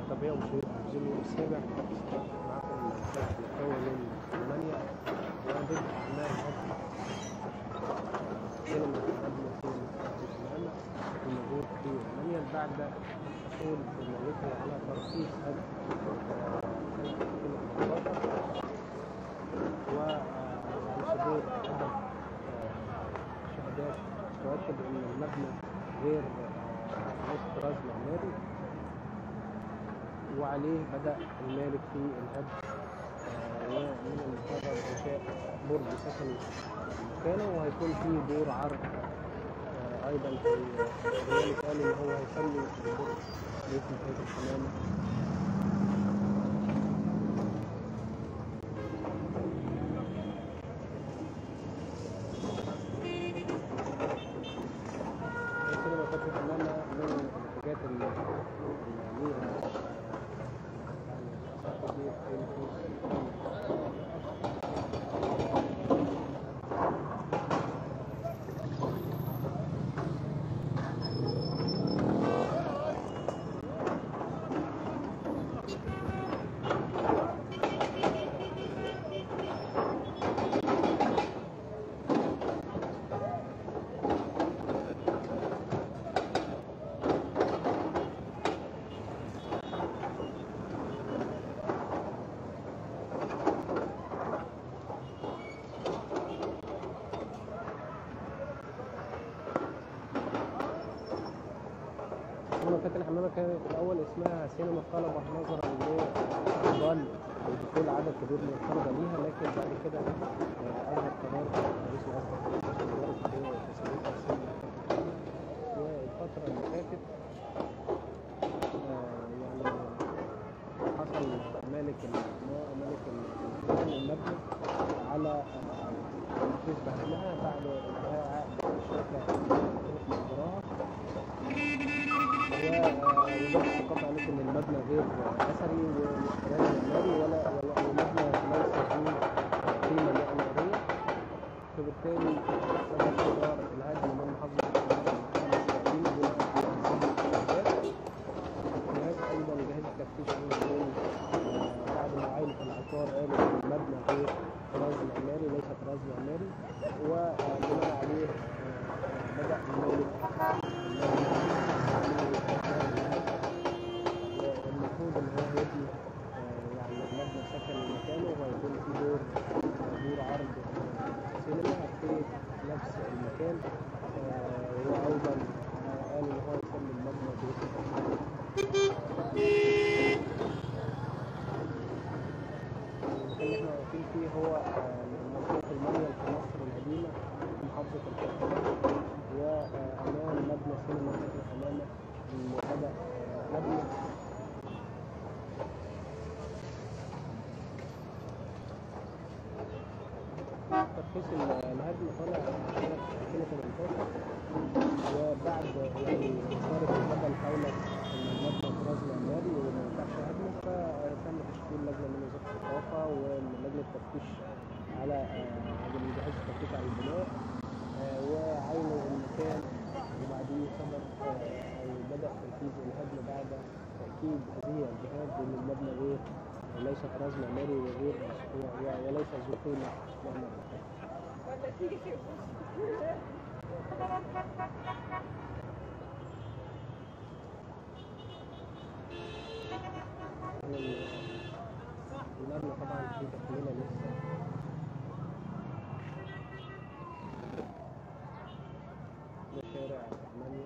طبيعي ومشاهير التلفزيون اليوم السابع. معكم الأستاذ محتوى من ألمانيا، وأعدد أعمال هدف سينما مبنى سينما الموجود في ألمانيا بعد حصول المملكة على ترخيص هدف سنة 2014. وصدور عدة شهادات تؤكد أن المبنى غير ليس طراز معماري، وعليه بدأ المالك في الهدم ومن المقرر إنشاء برج سكني مكانه، وهيكون فيه دور عرض أيضا. المالك قال إن هو هيسمي البرج بيت منتهى الحمامة. السينما فتح الحمامة من الحاجات اللي ليها فتح الحمامة كانت الأول اسمها سينما الطلبة نظرا لإفضال ودخول عدد كبير من الطلبة ليها، لكن بعد كده أصدر قرار رئيس الوزراء بتسميتها السينما. والفترة اللي فاتت يعني حصل مالك المبنى على تنفيذ بحثها بعد انتهاء عقد الشركة مقدراها. ووزارة الثقافة قالت إن المبنى غير أثري ومش طراز معماري ومبنى ليس ذو قيمة معمارية، فبالتالي صدر قرار الهدم من محافظة القديمة بناء على هذه الشهادات. وهناك أيضا جهاز التفتيش الأردني بعد معاينة العقار قالوا إن المبنى غير طراز معماري، ليس طراز معماري، وبناء عليه بدأ المالك المفروض ان هو يبني يعني المبنى سكني مكانه، وهيكون في دور عرض سينما في نفس المكان. وايضا قال ان هو يسمي المبنى بيت المكان اللي احنا واقفين فيه هو منطقة المنيل في مصر القديمة في محافظة القاهرة، وأمام مبنى سينما فتح الحمامة اللي بدأ هدمه. ترخيص الهدم طالع سنة 2018، وبعد يعني صارت الجدل حول ان المبنى طراز معماري وما ينفعش هدمه، فتم تشكيل لجنة من وزارة الثقافة ولجنة تفتيش على جهاز التفتيش على البناء، وعينوا المكان، وبعدين صدر أو بدأ تنفيذ الهدم بعد تأكيد هذه الجهات بأن المبنى ليس طراز معماري وغير وليس ذو قيمة معمارية. المبنى طبعا في تكملة لسه. ده شارع 8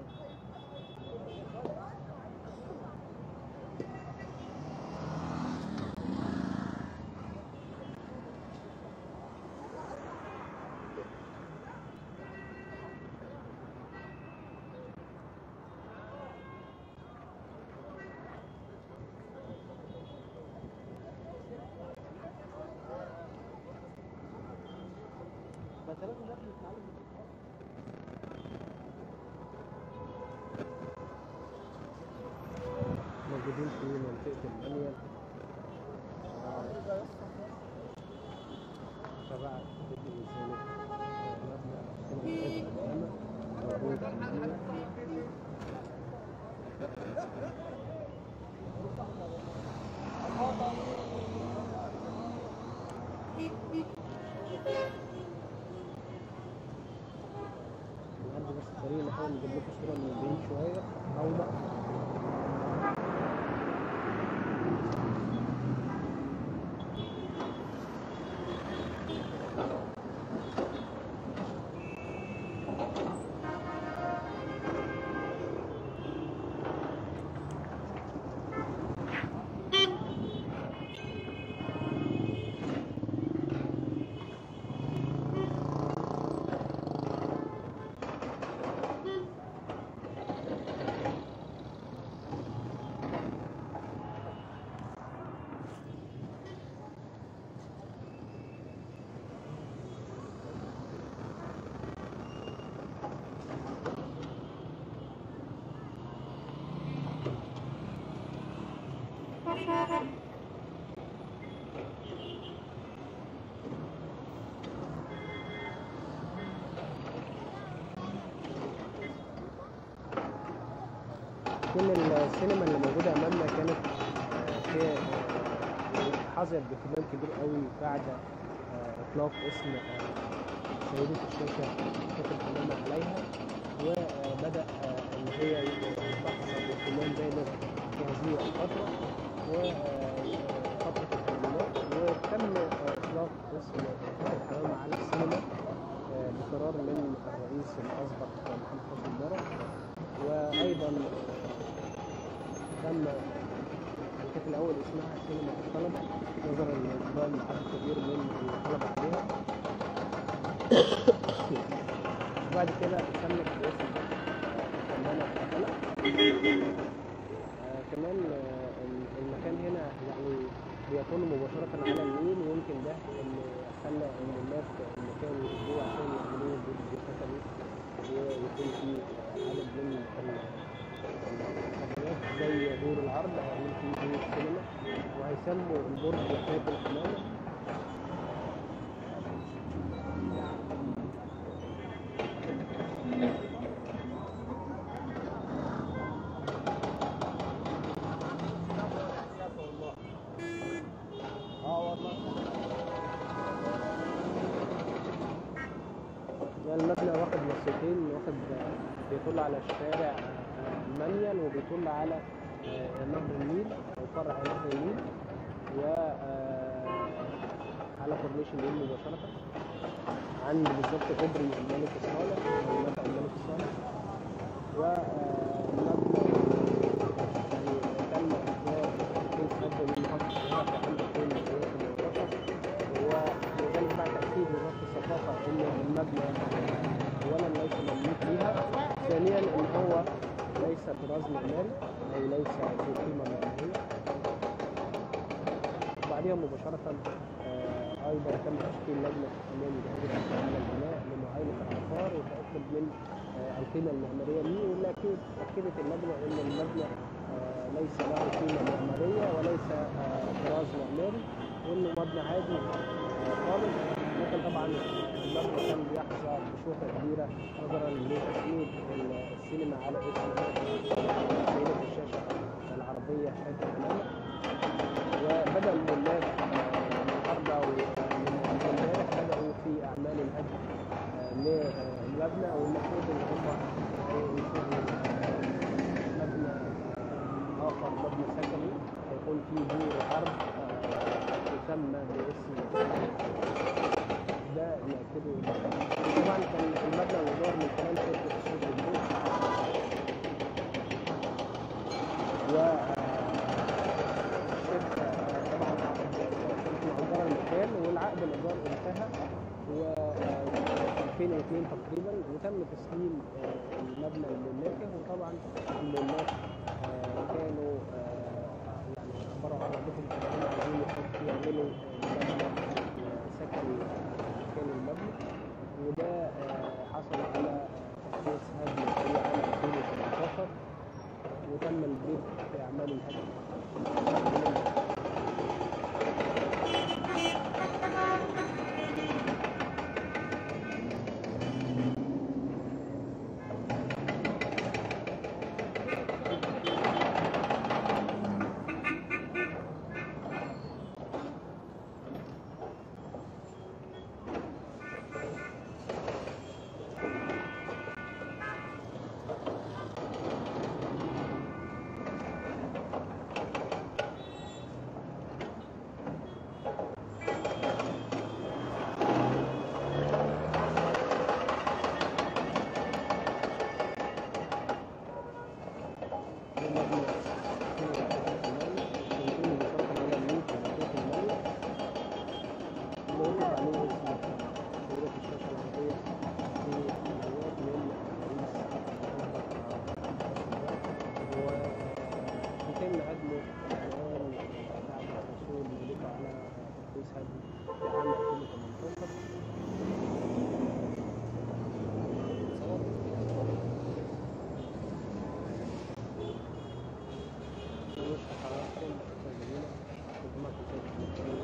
موجودين في منطقة المنيل تبع بدء إزالة مبنى سينما موجود عندنا. تكون السينما اللي موجودة أمامنا كانت في حظيت باهتمام كبير قوي بعد إطلاق اسم سيدة الشاشة فاتن حمامة عليها، وبدأ إن هي تحظى باهتمام بالغ في هذه الفترة وفترة الثمانينات، وتم إطلاق اسم فاتن حمامة على السينما بقرار من الرئيس الأسبق محمد حسني مبارك. وأيضا تم كانت الأول اسمها سينما الطلبة نظرا لإقبال عدد كبير من الطلبة عليها، وبعد كده تمت باسم فنانة الطلبة. كمان المكان هنا يعني بيطل مباشرة على النيل، ويمكن ده اللي خلى إن الناس المكان يجوا عشان يعملوه برج سكني ويكون فيه عدد من الحاجات زي دور العرض هيعمل فيه دور السينما، وهيسموا البرج فاتن حمامة. المبنى واخد نصيتين، واخد بيطل على الشارع المانيال وبيطل على نهر النيل او فرع نهر النيل، وعلى كورنيش النيل مباشرة عند بالظبط كوبري الملك الصالح او مرفأ الملك الصالح. والمبنى يعني تم إصدار ترخيص هدم من محافظة القاهرة في عام 2018، ولذلك بعد تأكيد وزارة الثقافة إن المبنى أولا ليس مملوك ليها، ثانيا إن هو ليس طراز معماري أو ليس ذو قيمة معمارية. وبعدها مباشرة أيضا تم تشكيل لجنة من جهاز على البناء لمعاينة العقار وتأكد من القيمة المعمارية ليه، ولكن أكدت اللجنة إن المبنى ليس له قيمة معمارية وليس طراز معماري، وإنه مبنى عادي خالص. لكن طبعا المبنى كان بيحظى بشهرة كبيرة نظرا لتسويق السينما على اسم سيدة الشاشة العربية فاتن حمامة. وبدأ الملاك النهارده ومن امبارح بدأوا في أعمال الهدم للمبنى، والمفروض إن هم ينشئوا مبنى آخر، مبنى سكني هيكون فيه دور عرض يسمى باسم ده نأكده. طبعا كان المبنى مدار من كلام شركة الصوت والضوء، والشركة طبعا مأجرة المكان، والعقد الإيجار انتهى و 2002 تقريبا، وتم تسليم المبنى للملاكة. وطبعا الملاك كانوا يعني عبارة عن رغبتهم ان هم عايزين يعملوا مبنى سكني مكان المبنى، وده حصل على تخصيص هدم في عام 2018، وتم البدء في أعمال الهدم. Thank you.